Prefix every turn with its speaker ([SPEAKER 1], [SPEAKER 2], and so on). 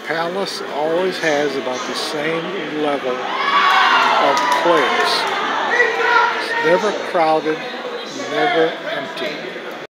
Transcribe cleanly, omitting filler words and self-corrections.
[SPEAKER 1] Palace always has about the same level of players. It's never crowded, never